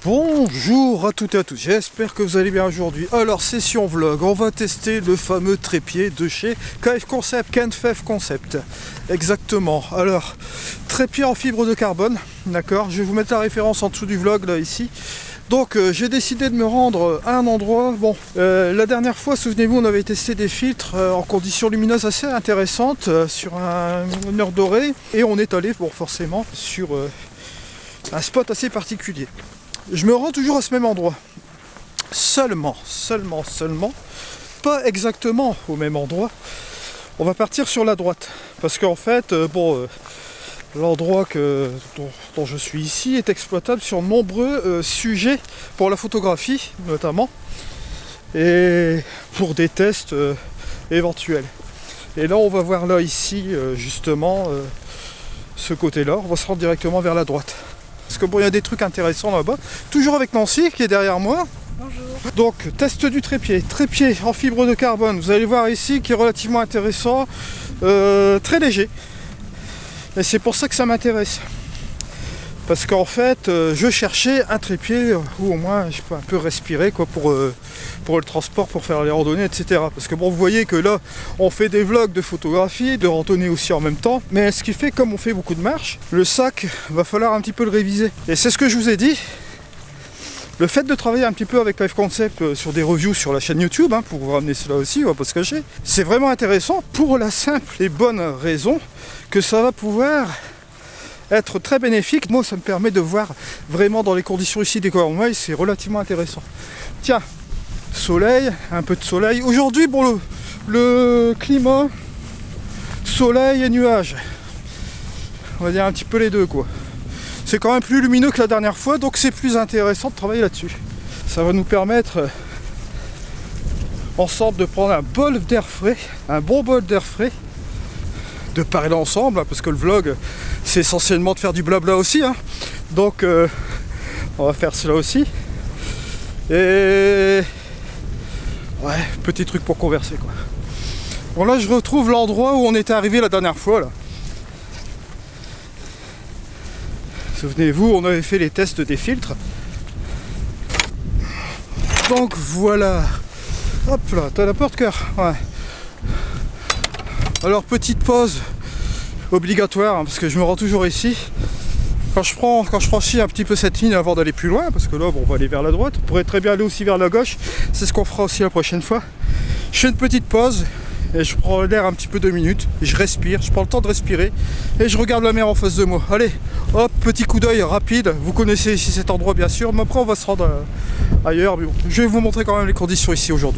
Bonjour à toutes et à tous, j'espère que vous allez bien aujourd'hui. Alors session vlog, on va tester le fameux trépied de chez KF Concept, KF Concept. Exactement, alors trépied en fibre de carbone, d'accord. Je vais vous mettre la référence en dessous du vlog là ici. Donc j'ai décidé de me rendre à un endroit, bon, la dernière fois, souvenez-vous, on avait testé des filtres en conditions lumineuses assez intéressantes sur une heure dorée. Et on est allé, bon, forcément, sur un spot assez particulier. Je me rends toujours à ce même endroit. Seulement, pas exactement au même endroit. On va partir sur la droite. Parce qu'en fait, l'endroit dont je suis ici est exploitable sur de nombreux sujets pour la photographie notamment et pour des tests éventuels. Et là on va voir là ici justement ce côté là, on va se rendre directement vers la droite. Parce que bon, il y a des trucs intéressants là-bas. Toujours avec Nancy qui est derrière moi. Bonjour. Donc test du trépied. Trépied en fibre de carbone, vous allez voir ici qui est relativement intéressant, très léger. Et c'est pour ça que ça m'intéresse. Parce qu'en fait, je cherchais un trépied où au moins je peux un peu respirer quoi, pour le transport, pour faire les randonnées, etc. Parce que bon, vous voyez que là, on fait des vlogs de photographie, de randonnée aussi en même temps. Mais ce qui fait, comme on fait beaucoup de marches, le sac, va falloir un petit peu le réviser. Et c'est ce que je vous ai dit. Le fait de travailler un petit peu avec KF Concept sur des reviews sur la chaîne YouTube, hein, pour vous ramener cela aussi, on va pas se cacher, c'est vraiment intéressant pour la simple et bonne raison que ça va pouvoir être très bénéfique. Moi, ça me permet de voir vraiment dans les conditions ici des Cornouailles, c'est relativement intéressant. Tiens, soleil, un peu de soleil. Aujourd'hui, bon, le climat, soleil et nuages, on va dire un petit peu les deux, quoi. C'est quand même plus lumineux que la dernière fois, donc c'est plus intéressant de travailler là-dessus. Ça va nous permettre ensemble de prendre un bol d'air frais, un bon bol d'air frais, de parler ensemble, hein, parce que le vlog, c'est essentiellement de faire du blabla aussi. Hein. Donc, on va faire cela aussi. Et... ouais, petit truc pour converser, quoi. Bon, là, je retrouve l'endroit où on était arrivé la dernière fois, là. Souvenez-vous, on avait fait les tests des filtres. Donc voilà. Hop là, t'as la porte-cœur. Ouais. Alors petite pause obligatoire, hein, parce que je me rends toujours ici. Quand je franchis un petit peu cette ligne avant d'aller plus loin, parce que là, bon, on va aller vers la droite. On pourrait très bien aller aussi vers la gauche. C'est ce qu'on fera aussi la prochaine fois. Je fais une petite pause. Et je prends l'air un petit peu 2 minutes, et je respire, je prends le temps de respirer, et je regarde la mer en face de moi. Allez, hop, petit coup d'œil rapide, vous connaissez ici cet endroit bien sûr, mais après on va se rendre ailleurs, mais bon, je vais vous montrer quand même les conditions ici aujourd'hui.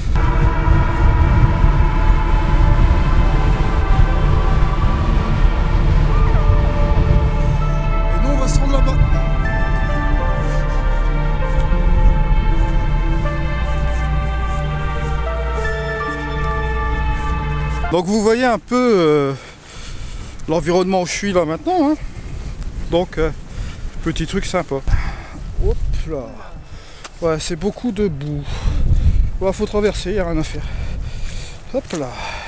Et nous on va se rendre là-bas. Donc vous voyez un peu l'environnement où je suis là maintenant. Hein. Donc petit truc sympa. Hop là. Ouais, c'est beaucoup de boue. Ouais, faut traverser, il n'y a rien à faire. Hop là.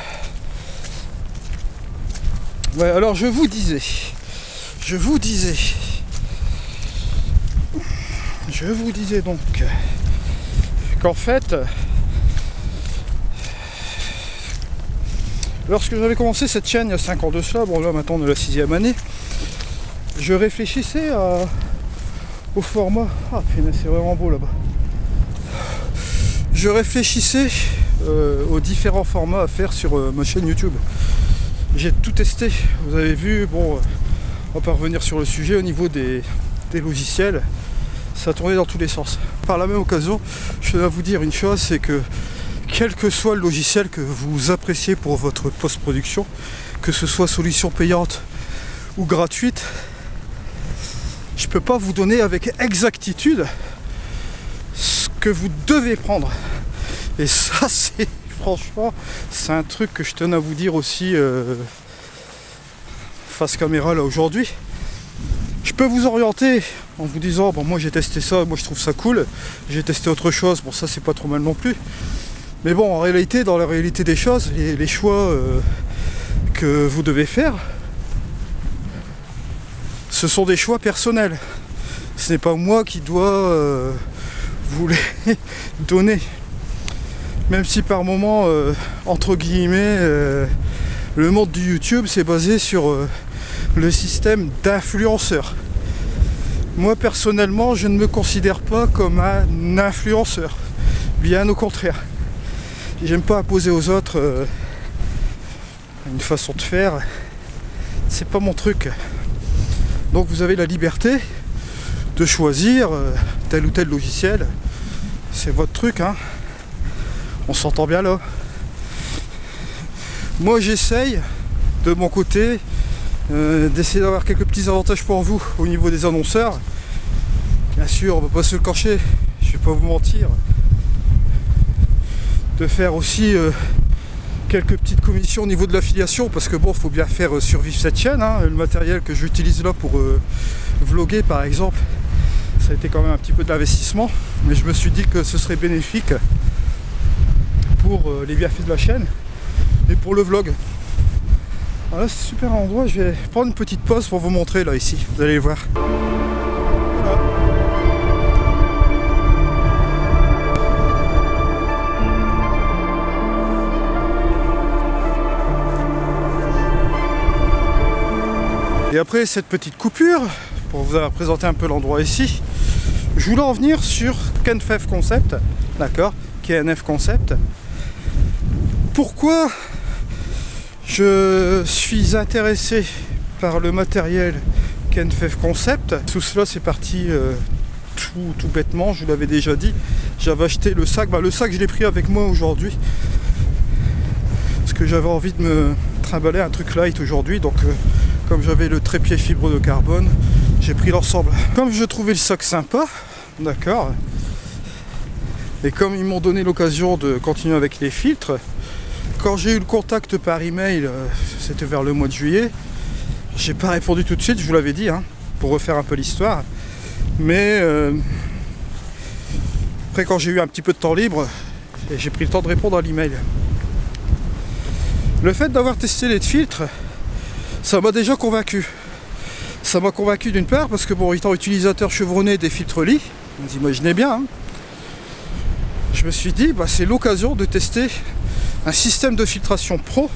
Ouais, alors je vous disais donc qu'en fait, lorsque j'avais commencé cette chaîne il y a 5 ans de cela, bon là maintenant on est la 6e année, je réfléchissais au format. Ah putain, c'est vraiment beau là-bas. Je réfléchissais aux différents formats à faire sur ma chaîne YouTube. J'ai tout testé, vous avez vu, bon, on va pas revenir sur le sujet au niveau des logiciels, ça tournait dans tous les sens. Par la même occasion, je tiens à vous dire une chose, c'est que quel que soit le logiciel que vous appréciez pour votre post-production, que ce soit solution payante ou gratuite, je ne peux pas vous donner avec exactitude ce que vous devez prendre. Et ça, c'est franchement, c'est un truc que je tenais à vous dire aussi face caméra là aujourd'hui. Je peux vous orienter en vous disant, bon moi j'ai testé ça, moi je trouve ça cool, j'ai testé autre chose, bon ça c'est pas trop mal non plus. Mais bon, en réalité, dans la réalité des choses, les choix que vous devez faire, ce sont des choix personnels. Ce n'est pas moi qui dois vous les donner. Même si par moment, entre guillemets, le monde du YouTube c'est basé sur le système d'influenceur. Moi personnellement, je ne me considère pas comme un influenceur. Bien au contraire. J'aime pas imposer aux autres une façon de faire. C'est pas mon truc. Donc vous avez la liberté de choisir tel ou tel logiciel. C'est votre truc, hein. On s'entend bien là. Moi j'essaye de mon côté d'essayer d'avoir quelques petits avantages pour vous au niveau des annonceurs. Bien sûr, on va pas se le cacher, je vais pas vous mentir. De faire aussi quelques petites commissions au niveau de l'affiliation, parce que bon, faut bien faire survivre cette chaîne, hein. Le matériel que j'utilise là pour vloguer par exemple, ça a été quand même un petit peu de l'investissement, mais je me suis dit que ce serait bénéfique pour les bienfaits de la chaîne et pour le vlog. Voilà, c'est un super endroit. Je vais prendre une petite pause pour vous montrer là ici, vous allez voir. Voilà. Et après cette petite coupure, pour vous présenter un peu l'endroit ici, je voulais en venir sur KNF Concept, d'accord, KNF Concept. Pourquoi je suis intéressé par le matériel KNF Concept? Tout cela c'est parti tout bêtement, je vous l'avais déjà dit. J'avais acheté le sac, le sac je l'ai pris avec moi aujourd'hui parce que j'avais envie de me trimballer un truc light aujourd'hui, donc comme j'avais le trépied fibre de carbone, j'ai pris l'ensemble. Comme je trouvais le sac sympa, d'accord, et comme ils m'ont donné l'occasion de continuer avec les filtres, quand j'ai eu le contact par email, c'était vers le mois de juillet, j'ai pas répondu tout de suite, je vous l'avais dit, hein, pour refaire un peu l'histoire. Mais après, quand j'ai eu un petit peu de temps libre, j'ai pris le temps de répondre à l'email. Le fait d'avoir testé les filtres, ça m'a déjà convaincu. Ça m'a convaincu d'une part parce que bon, étant utilisateur chevronné des filtres Lee, vous imaginez bien, hein, je me suis dit c'est l'occasion de tester un système de filtration pro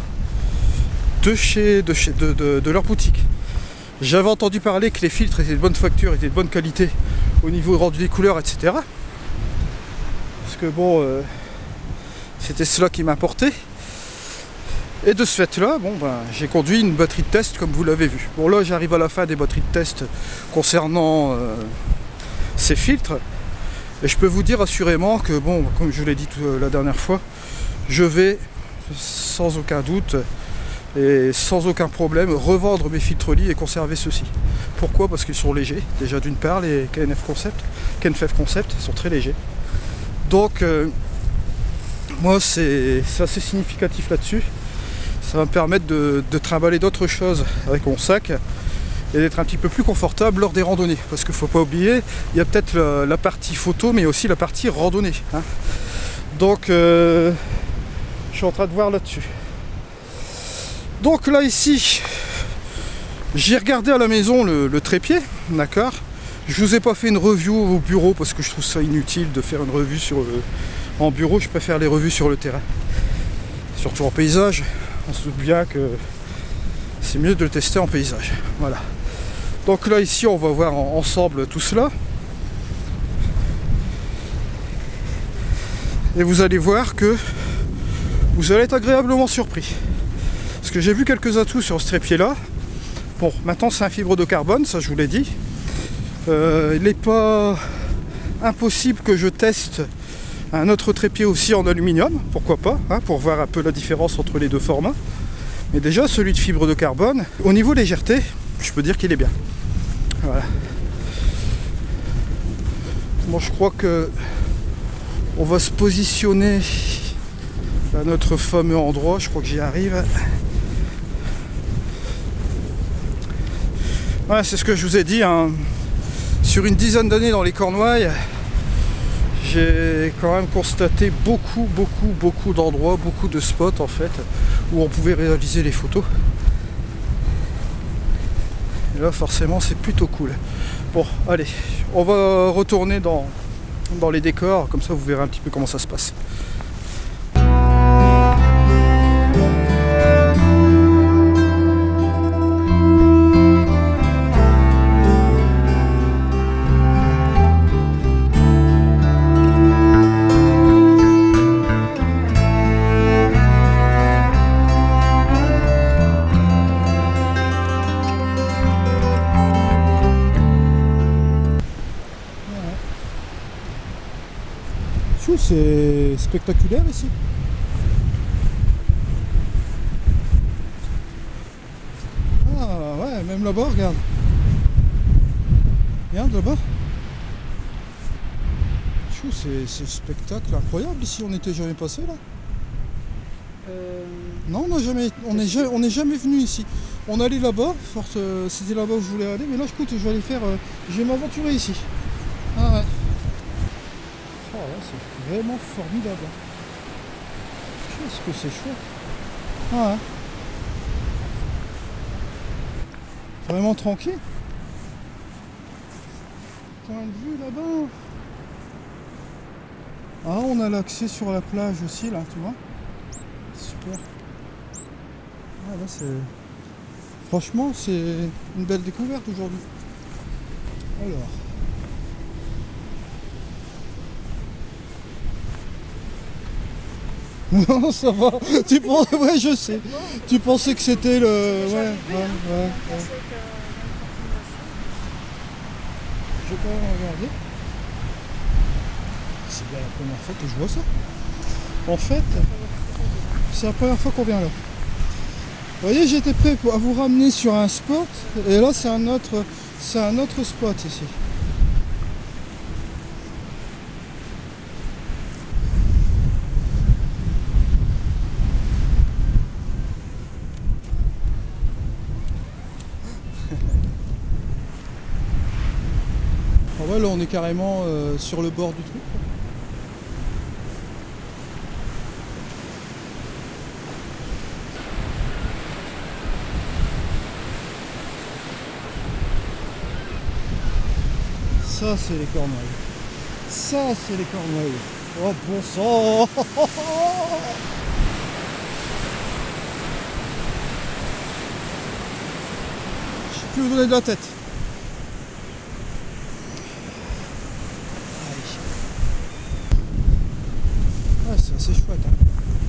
de leur boutique. J'avais entendu parler que les filtres étaient de bonne facture, étaient de bonne qualité au niveau rendu des couleurs, etc. Parce que bon, c'était cela qui m'importait. Et de ce fait-là, j'ai conduit une batterie de test comme vous l'avez vu. Bon là, j'arrive à la fin des batteries de test concernant ces filtres. Et je peux vous dire assurément que bon, comme je vous l'ai dit la dernière fois, je vais sans aucun doute et sans aucun problème revendre mes filtres Lee et conserver ceux-ci. Pourquoi? Parce qu'ils sont légers. Déjà d'une part, les KNF Concept sont très légers. Donc moi c'est assez significatif là-dessus. Ça va me permettre de trimballer d'autres choses avec mon sac et d'être un petit peu plus confortable lors des randonnées. Parce qu'il ne faut pas oublier, il y a peut-être la partie photo mais aussi la partie randonnée, hein. Donc je suis en train de voir là-dessus. Donc là ici, j'ai regardé à la maison le trépied, d'accord. Je vous ai pas fait une review au bureau parce que je trouve ça inutile de faire une revue en bureau. Je préfère les revues sur le terrain, surtout en paysage. On se doute bien que c'est mieux de le tester en paysage. Voilà. Donc là ici, on va voir ensemble tout cela. Et vous allez voir que vous allez être agréablement surpris. Parce que j'ai vu quelques atouts sur ce trépied là. Bon, maintenant c'est un fibre de carbone, ça je vous l'ai dit. Il n'est pas impossible que je teste un autre trépied aussi en aluminium, pourquoi pas, hein, pour voir un peu la différence entre les deux formats. Mais déjà celui de fibre de carbone, au niveau légèreté, je peux dire qu'il est bien. Voilà. Bon, je crois que on va se positionner à notre fameux endroit, je crois que j'y arrive. Voilà, c'est ce que je vous ai dit, hein. Sur une dizaine d'années dans les Cornouailles, j'ai quand même constaté beaucoup d'endroits, beaucoup de spots en fait, où on pouvait réaliser les photos. Et là forcément c'est plutôt cool. Bon, allez, on va retourner dans les décors, comme ça vous verrez un petit peu comment ça se passe. C'est spectaculaire ici. Ah ouais, même là-bas, regarde. Regarde là-bas. C'est spectacle incroyable ici, on n'était jamais passé là. Non, on n'est jamais venu ici. On allait là-bas, c'était là-bas où je voulais aller, mais là écoute, je vais aller faire. Je vais m'aventurer ici. Ah ouais. Oh là, c'est vraiment formidable. Qu'est-ce que c'est chouette. Ah ouais. Vraiment tranquille. Point de vue là-bas. Ah, on a l'accès sur la plage aussi là, tu vois. Super. Ah là c'est. Franchement, c'est une belle découverte aujourd'hui. Alors. Non, ça va. Tu penses... Ouais, je sais. Tu pensais que c'était le... Ouais. Je vais quand même regarder. C'est bien la première fois que je vois ça. En fait, c'est la première fois qu'on vient là. Vous voyez, j'étais prêt à vous ramener sur un spot. Et là, c'est un autre spot ici. Ah ouais, là on est carrément sur le bord du truc. Ça c'est les cornouailles. Ça c'est les cornouailles. Oh bon sang. Je sais plus où donner de la tête. C'est assez chouette. Hein.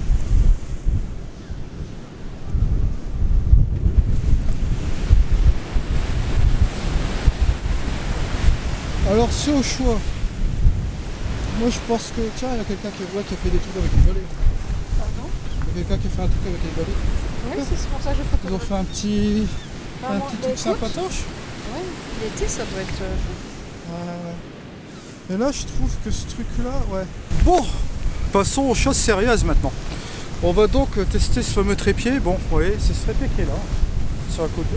Alors c'est au choix. Moi je pense que... Tiens, il y a quelqu'un qui a fait des trucs avec les balais. Pardon? Il y a quelqu'un qui a fait un truc avec les balais. Oui, c'est pour ça que je photographie. Ils ont fait un petit truc sympatoche. Oui, l'été ça doit être... Ouais. Et là je trouve que ce truc là, ouais. Bon, passons aux choses sérieuses maintenant. On va donc tester ce fameux trépied. Bon, vous voyez, c'est ce trépied qui est là, sur la côté.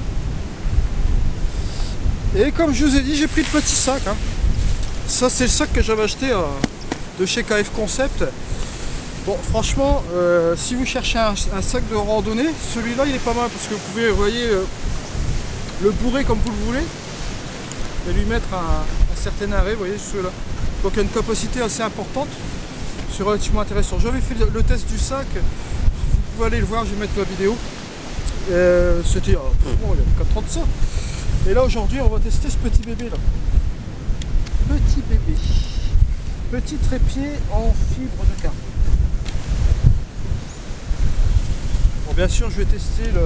Et comme je vous ai dit, j'ai pris le petit sac. Hein. Ça, c'est le sac que j'avais acheté de chez KF Concept. Bon, franchement, si vous cherchez un sac de randonnée, celui-là, il est pas mal parce que vous pouvez, vous voyez, le bourrer comme vous le voulez et lui mettre un certain arrêt, vous voyez, ceux-là. Donc, il y a une capacité assez importante. C'est relativement intéressant. J'avais fait le test du sac. Vous pouvez aller le voir, je vais mettre la vidéo. C'était il y a 4 ans de ça. Et là aujourd'hui on va tester ce petit bébé là. Petit bébé. Petit trépied en fibre de carbone. Bon, bien sûr je vais tester le...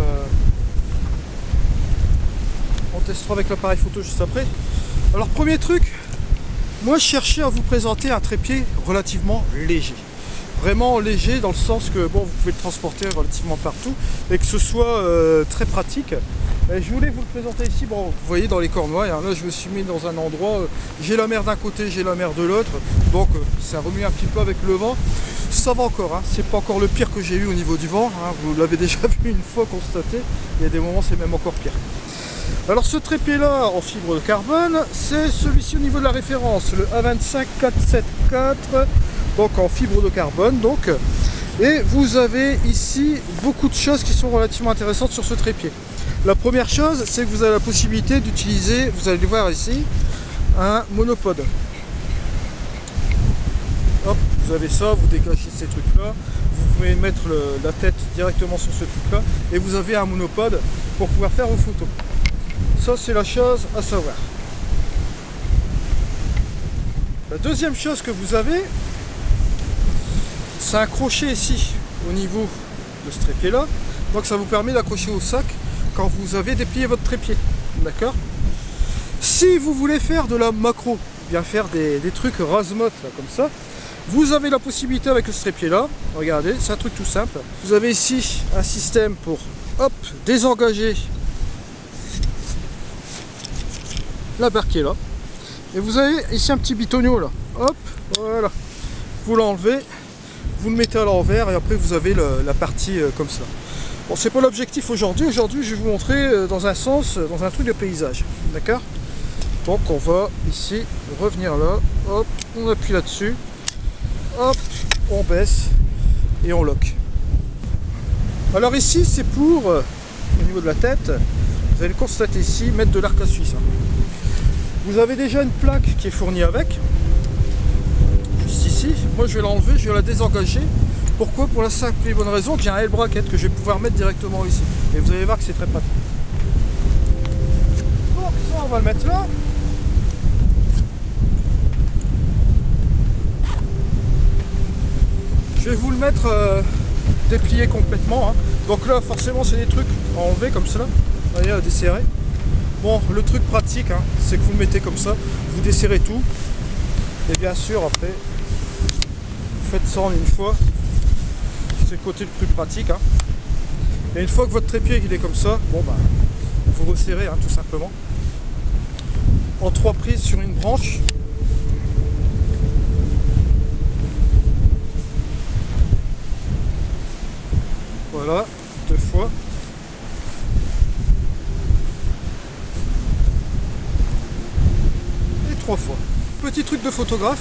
On testera avec l'appareil photo juste après. Alors premier truc, moi je cherchais à vous présenter un trépied relativement léger. Vraiment léger dans le sens que bon, vous pouvez le transporter relativement partout et que ce soit très pratique. Et je voulais vous le présenter ici. Bon, vous voyez dans les Cornouailles, hein, là je me suis mis dans un endroit, j'ai la mer d'un côté, j'ai la mer de l'autre, donc ça remue un petit peu avec le vent. Ça va encore, hein, c'est pas encore le pire que j'ai eu au niveau du vent, hein, vous l'avez déjà vu une fois constaté, il y a des moments c'est même encore pire. Alors ce trépied là en fibre de carbone, c'est celui-ci au niveau de la référence, le A25474, donc en fibre de carbone donc. Et vous avez ici beaucoup de choses qui sont relativement intéressantes sur ce trépied. La première chose, c'est que vous avez la possibilité d'utiliser, vous allez le voir ici, un monopode. Hop, vous avez ça, vous dégagez ces trucs là, vous pouvez mettre la tête directement sur ce truc là et vous avez un monopode pour pouvoir faire vos photos. Ça c'est la chose à savoir. La deuxième chose que vous avez, c'est un crochet ici au niveau de ce trépied là, donc ça vous permet d'accrocher au sac quand vous avez déplié votre trépied, d'accord. Si vous voulez faire de la macro, bien faire des trucs rase-motte comme ça, vous avez la possibilité avec ce trépied là, regardez, c'est un truc tout simple. Vous avez ici un système pour, hop, désengager la barre qui est là. Et vous avez ici un petit bitonio là, hop, voilà. Vous l'enlevez, vous le mettez à l'envers et après vous avez la partie comme ça. Bon, c'est pas l'objectif aujourd'hui. Aujourd'hui, je vais vous montrer dans un sens, dans un truc de paysage, d'accord. Donc on va ici revenir là, hop, on appuie là-dessus. Hop, on baisse et on lock. Alors ici c'est pour, au niveau de la tête, vous allez le constater ici, mettre de l'arc à suisse. Vous avez déjà une plaque qui est fournie avec, juste ici. Moi je vais l'enlever, je vais la désengager. Pourquoi? Pour la simple et bonne raison que j'ai un L-bracket que je vais pouvoir mettre directement ici. Et vous allez voir que c'est très pratique. Donc ça on va le mettre là. Je vais vous le mettre déplié complètement. Hein. Donc là, forcément, c'est des trucs à enlever comme ça. Vous voyez, à desserrer. Bon, le truc pratique, hein, c'est que vous le mettez comme ça. Vous desserrez tout. Et bien sûr, après, vous faites ça en une fois. C'est le côté le plus pratique. Hein. Et une fois que votre trépied il est comme ça, bon bah, vous resserrez, hein, tout simplement. En 3 prises sur une branche. Voilà, 2 fois. Et 3 fois. Petit truc de photographe.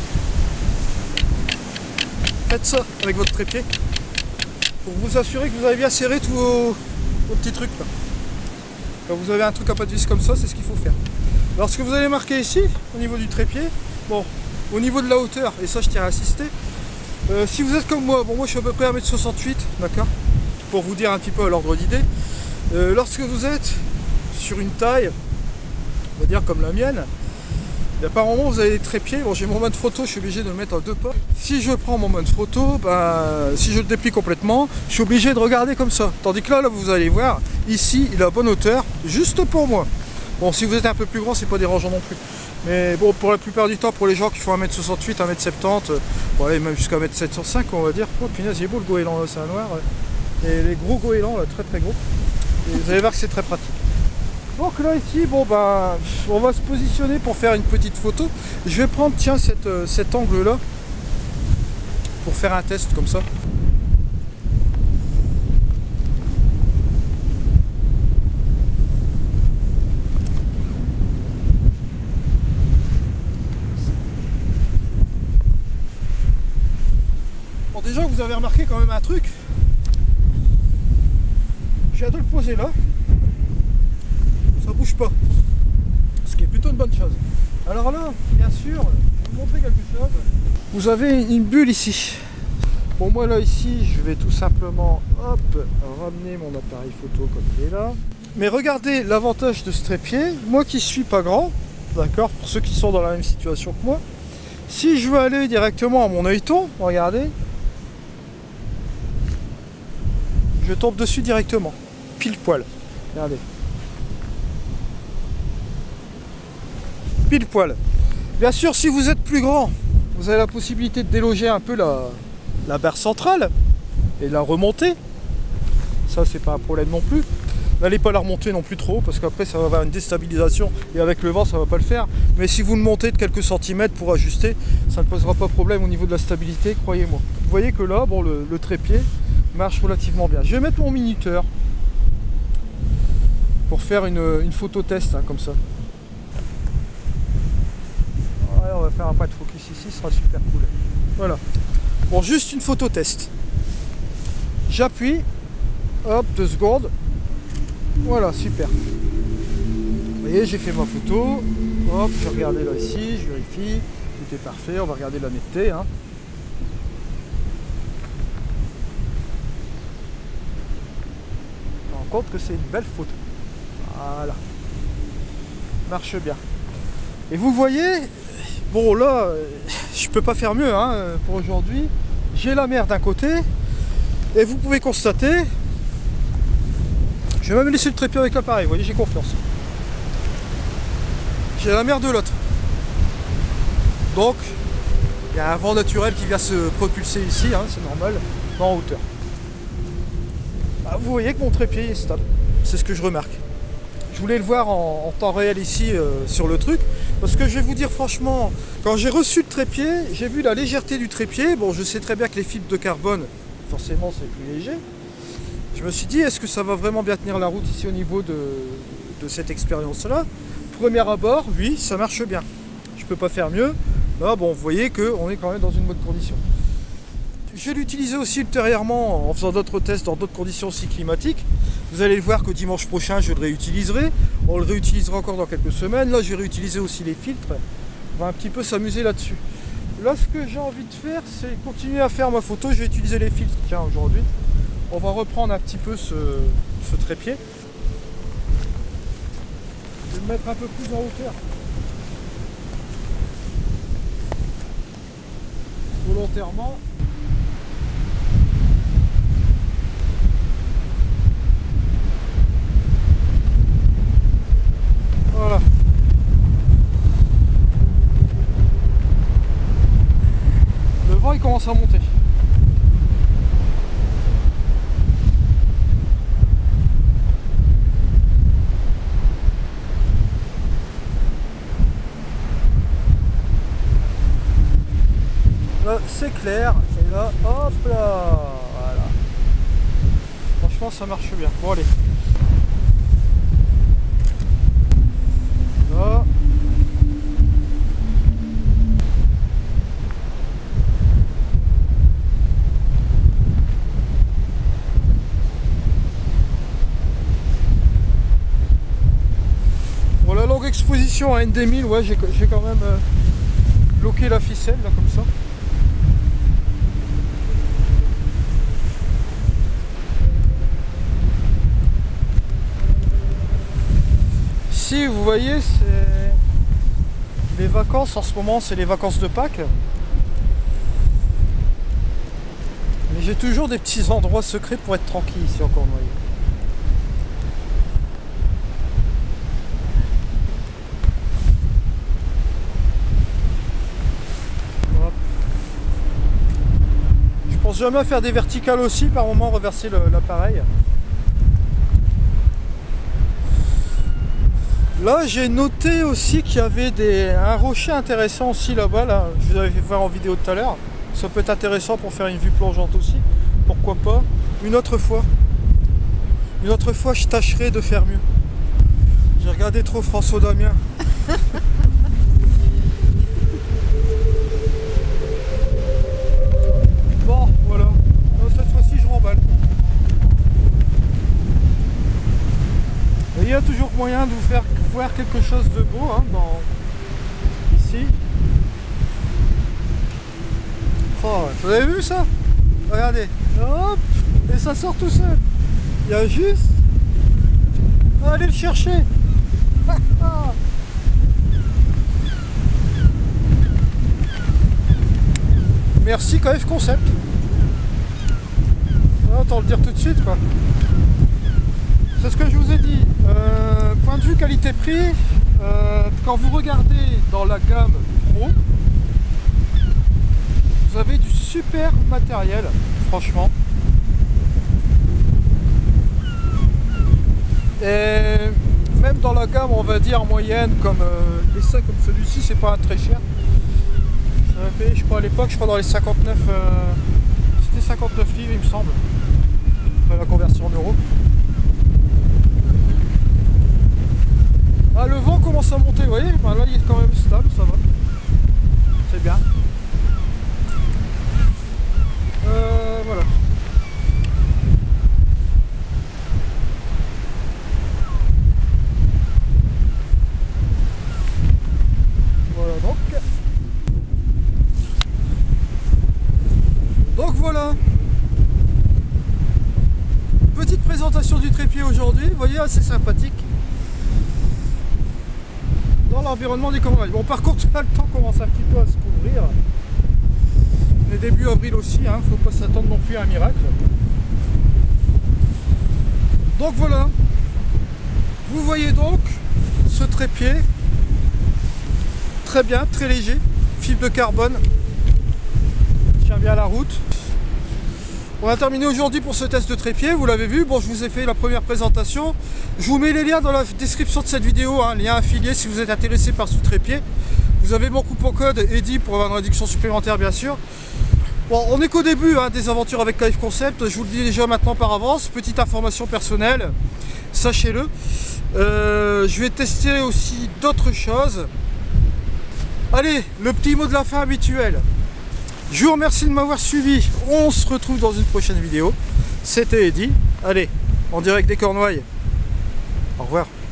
Faites ça avec votre trépied. Pour vous assurer que vous avez bien serré tous vos petits trucs là. Quand vous avez un truc à pas de vis comme ça, c'est ce qu'il faut faire. Alors ce que vous allez marquer ici, au niveau du trépied, bon, au niveau de la hauteur, et ça je tiens à insister, si vous êtes comme moi, bon moi je suis à peu près 1m68, d'accord, pour vous dire un petit peu à l'ordre d'idée, lorsque vous êtes sur une taille, on va dire comme la mienne, et par moment vous avez des trépieds, bon j'ai mon mode photo, je suis obligé de le mettre à 2 pas. Si je prends mon mode photo, ben, si je le déplie complètement, je suis obligé de regarder comme ça. Tandis que là vous allez voir, ici il est à bonne hauteur, juste pour moi. Bon si vous êtes un peu plus grand, c'est pas dérangeant non plus. Mais bon, pour la plupart du temps, pour les gens qui font 1m68, 1m70, bon, allez, même jusqu'à 1m705, on va dire. Oh punaise, il est beau le goéland là, c'est un noir. Et les gros goélands là, très très gros. Et vous allez voir que c'est très pratique. Donc là ici, bon ben, on va se positionner pour faire une petite photo. Je vais prendre, tiens, cet angle là, pour faire un test comme ça. Bon, déjà vous avez remarqué quand même un truc. Je viens de le poser là. Ça bouge pas, ce qui est plutôt une bonne chose. Alors là, bien sûr, je vais vous montrer quelque chose. Vous avez une bulle ici. Bon, moi là ici, je vais tout simplement, hop, ramener mon appareil photo comme il est là. Mais regardez l'avantage de ce trépied, moi qui suis pas grand, d'accord, pour ceux qui sont dans la même situation que moi, si je veux aller directement à mon œilleton, regardez, je tombe dessus directement, pile poil, regardez. Pile poil. Bien sûr, si vous êtes plus grand, vous avez la possibilité de déloger un peu la barre centrale et la remonter. Ça, c'est pas un problème non plus. N'allez pas la remonter non plus trop parce qu'après ça va avoir une déstabilisation et avec le vent ça va pas le faire. Mais si vous le montez de quelques centimètres pour ajuster, ça ne posera pas de problème au niveau de la stabilité, croyez-moi. Vous voyez que là, bon, le trépied marche relativement bien. Je vais mettre mon minuteur pour faire une photo test, hein, comme ça. On va faire un pas de focus ici, ce sera super cool. Voilà. Bon, juste une photo test. J'appuie. Hop, 2 secondes. Voilà, super. Vous voyez, j'ai fait ma photo. Hop, je vais regarder là ici, je vérifie, tout est parfait, on va regarder la netteté. Hein. On se rend compte que c'est une belle photo. Voilà. Marche bien. Et vous voyez, bon là, je peux pas faire mieux hein, pour aujourd'hui. J'ai la mer d'un côté, et vous pouvez constater, je vais même laisser le trépied avec l'appareil, vous voyez, j'ai confiance. J'ai la mer de l'autre. Donc, il y a un vent naturel qui vient se propulser ici, hein, c'est normal, en hauteur. Ah, vous voyez que mon trépied est stable, c'est ce que je remarque. Je voulais le voir en temps réel ici sur le truc, parce que je vais vous dire franchement, quand j'ai reçu le trépied, j'ai vu la légèreté du trépied. Bon, je sais très bien que les fibres de carbone, forcément c'est plus léger. Je me suis dit, est-ce que ça va vraiment bien tenir la route ici au niveau de cette expérience-là? Premier abord, oui, ça marche bien. Je peux pas faire mieux. Là, bon, vous voyez qu'on est quand même dans une bonne condition. Je vais l'utiliser aussi ultérieurement en faisant d'autres tests dans d'autres conditions aussi climatiques. Vous allez le voir que dimanche prochain, je le réutiliserai. On le réutilisera encore dans quelques semaines. Là, je vais réutiliser aussi les filtres. On va un petit peu s'amuser là-dessus. Là, ce que j'ai envie de faire, c'est continuer à faire ma photo. Je vais utiliser les filtres, tiens, aujourd'hui. On va reprendre un petit peu ce trépied. Je vais le mettre un peu plus en hauteur. Volontairement. Voilà. Le vent il commence à monter. Là c'est clair. Et là, hop là. Voilà. Franchement ça marche bien. Bon allez. Là. Bon, la longue exposition à ND1000, ouais, j'ai quand même bloqué la ficelle là comme ça. Ici vous voyez, c'est les vacances en ce moment, c'est les vacances de Pâques. Mais j'ai toujours des petits endroits secrets pour être tranquille ici encore noyé. Je pense jamais à faire des verticales aussi, par moment reverser l'appareil. Là j'ai noté aussi qu'il y avait un rocher intéressant aussi là-bas, là. Je vous avais fait voir en vidéo tout à l'heure. Ça peut être intéressant pour faire une vue plongeante aussi. Pourquoi pas une autre fois. Une autre fois je tâcherai de faire mieux. J'ai regardé trop François Damien. Bon voilà. Cette fois-ci je remballe. Il y a toujours moyen de vous faire voir quelque chose de beau hein, ici. Oh, vous avez vu ça? Regardez, hop, et ça sort tout seul. Il y a juste à aller le chercher. Merci KF Concept. Autant le dire tout de suite quoi. C'est ce que je vous ai dit. Point de vue qualité-prix, quand vous regardez dans la gamme Pro, vous avez du super matériel, franchement. Et même dans la gamme, on va dire moyenne, comme les sacs comme celui-ci, c'est pas un très cher. J'avais payé, je crois à l'époque, je crois dans les 59, c'était 59 livres il me semble, après la conversion en euros. Ah, le vent commence à monter, vous voyez, ben là il est quand même stable, ça va, c'est bien. Voilà. voilà. Petite présentation du trépied aujourd'hui, vous voyez, assez sympathique. Dans l'environnement des Cornouailles. Bon, par contre, là, le temps commence un petit peu à se couvrir. On est début avril aussi, hein, faut pas s'attendre non plus à un miracle. Donc voilà. Vous voyez donc ce trépied. Très bien, très léger. Fibre de carbone. Tient bien la route. On a terminé aujourd'hui pour ce test de trépied, vous l'avez vu. Bon, je vous ai fait la première présentation. Je vous mets les liens dans la description de cette vidéo, hein, lien affilié si vous êtes intéressé par ce trépied. Vous avez mon coupon code EDI pour avoir une réduction supplémentaire, bien sûr. Bon, on n'est qu'au début hein, des aventures avec KF Concept, je vous le dis déjà maintenant par avance. Petite information personnelle, sachez-le. Je vais tester aussi d'autres choses. Allez, le petit mot de la fin habituel. Je vous remercie de m'avoir suivi. On se retrouve dans une prochaine vidéo. C'était Eddy. Allez, en direct des Cornouailles. Au revoir.